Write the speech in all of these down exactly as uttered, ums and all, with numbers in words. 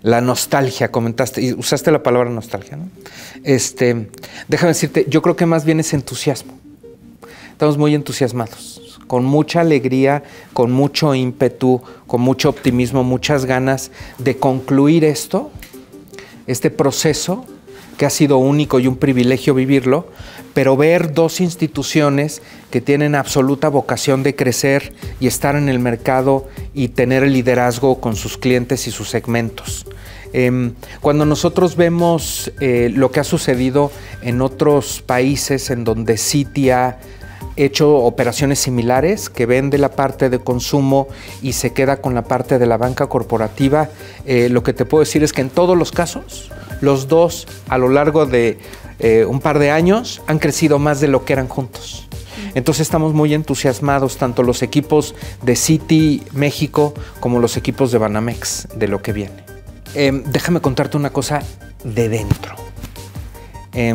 La nostalgia, comentaste, y usaste la palabra nostalgia, ¿no? Este, déjame decirte, yo creo que más bien es entusiasmo. Estamos muy entusiasmados, con mucha alegría, con mucho ímpetu, con mucho optimismo, muchas ganas de concluir esto, este proceso que ha sido único y un privilegio vivirlo, pero ver dos instituciones que tienen absoluta vocación de crecer y estar en el mercado y tener el liderazgo con sus clientes y sus segmentos. Eh, cuando nosotros vemos eh, lo que ha sucedido en otros países en donde Citi ha hecho operaciones similares, que vende la parte de consumo y se queda con la parte de la banca corporativa, eh, lo que te puedo decir es que en todos los casos, los dos a lo largo de eh, un par de años han crecido más de lo que eran juntos. Entonces estamos muy entusiasmados, tanto los equipos de Citi México como los equipos de Banamex, de lo que viene. Eh, déjame contarte una cosa de dentro. Eh,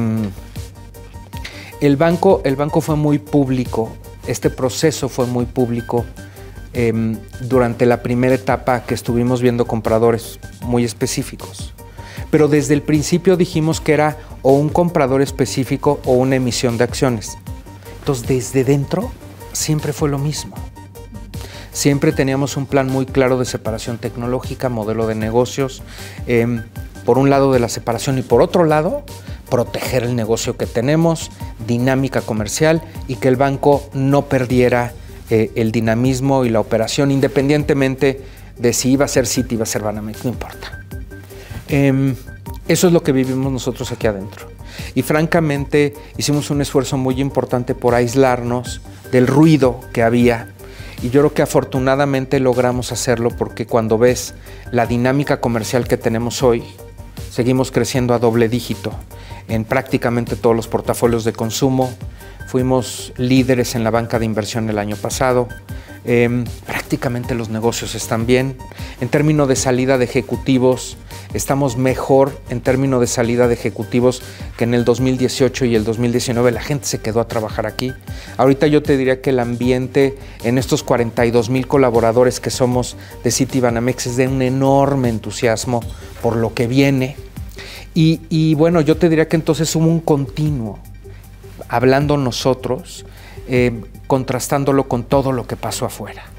el, banco, el banco fue muy público, este proceso fue muy público eh, durante la primera etapa que estuvimos viendo compradores muy específicos. Pero desde el principio dijimos que era o un comprador específico o una emisión de acciones. Entonces, desde dentro siempre fue lo mismo. Siempre teníamos un plan muy claro de separación tecnológica, modelo de negocios, eh, por un lado de la separación y por otro lado, proteger el negocio que tenemos, dinámica comercial y que el banco no perdiera eh, el dinamismo y la operación, independientemente de si iba a ser Citi, iba a ser Banamex, no importa. Eh, eso es lo que vivimos nosotros aquí adentro. Y francamente hicimos un esfuerzo muy importante por aislarnos del ruido que había. Y yo creo que afortunadamente logramos hacerlo porque cuando ves la dinámica comercial que tenemos hoy, seguimos creciendo a doble dígito en prácticamente todos los portafolios de consumo. Fuimos líderes en la banca de inversión el año pasado. Eh, prácticamente los negocios están bien. En términos de salida de ejecutivos, estamos mejor en términos de salida de ejecutivos que en el dos mil dieciocho y el dos mil diecinueve. La gente se quedó a trabajar aquí. Ahorita yo te diría que el ambiente en estos cuarenta y dos mil colaboradores que somos de Citi Banamex es de un enorme entusiasmo por lo que viene. Y, y bueno, yo te diría que entonces hubo un continuo, hablando nosotros, eh, contrastándolo con todo lo que pasó afuera.